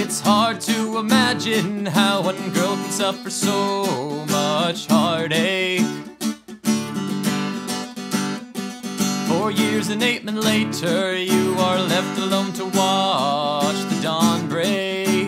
It's hard to imagine how one girl can suffer so much heartache. 4 years and 8 months later, you are left alone to watch the dawn break.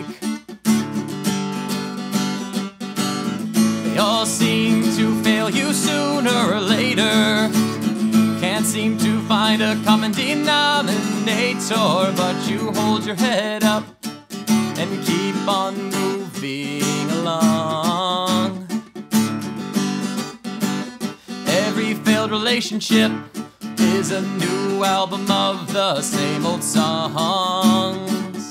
They all seem to fail you sooner or later. Can't seem to find a common denominator, but you hold your head up and keep on moving along. Every failed relationship is a new album of the same old songs.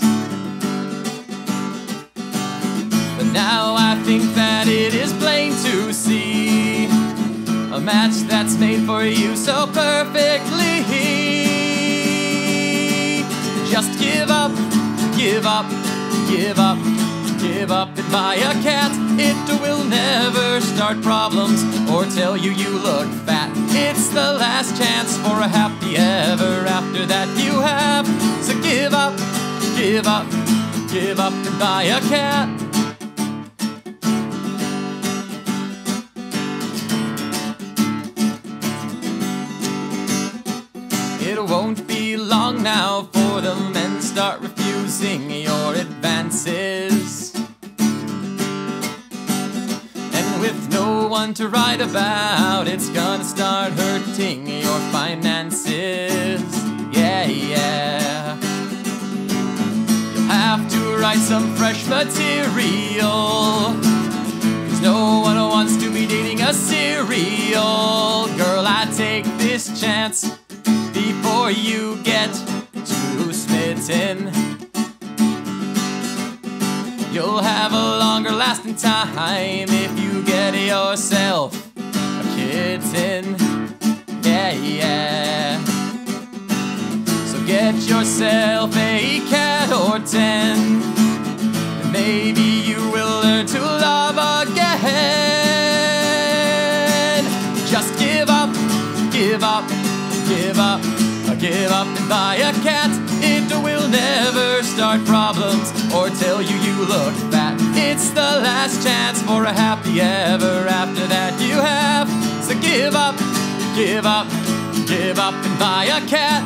But now I think that it is plain to see a match that's made for you so perfectly. Just give up, give up, give up, give up and buy a cat. It will never start problems or tell you you look fat. It's the last chance for a happy ever after that you have. So give up, give up, give up and buy a cat. It won't be long now for the men start refusing your advances. And with no one to write about, it's gonna start hurting your finances. Yeah, yeah. You'll have to write some fresh material, 'cause no one wants to be dating a serial girl. I take this chance before you get too smitten. You'll have a longer lasting time if you get yourself a kitten. Yeah, yeah. So get yourself a cat or 10, and maybe you will learn to love again. Just give up, give up, give up, give up and buy a cat. It will never start problems or tell you you look fat. It's the last chance for a happy ever after that you have. So give up, give up, give up and buy a cat.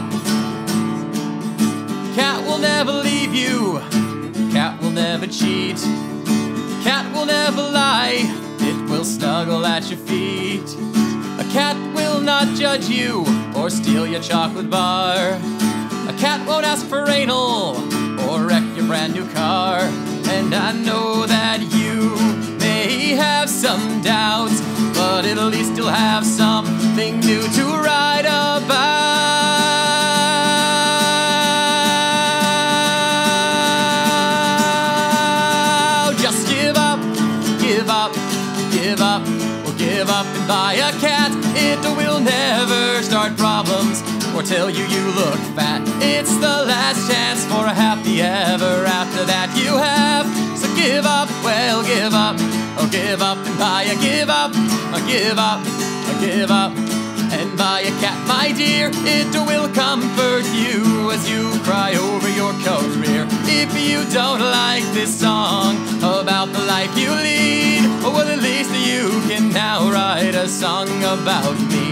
Cat will never leave you. Cat will never cheat. Cat will never lie. It will snuggle at your feet. A cat will not judge you or steal your chocolate bar. A cat won't ask for anal or wreck your brand new car. And I know that you may have some doubts, but at least you'll have something new to write about. Just give up, give up, give up, or give up and buy a cat. It will never start problems or tell you you look fat. It's the last chance for a happy ever after that you have. So give up, well give up, oh give up and buy a give up, oh give up, oh give up and buy a cat, my dear. It will comfort you as you cry over your career. If you don't like this song about the life you lead, well at least you can now write a song about me.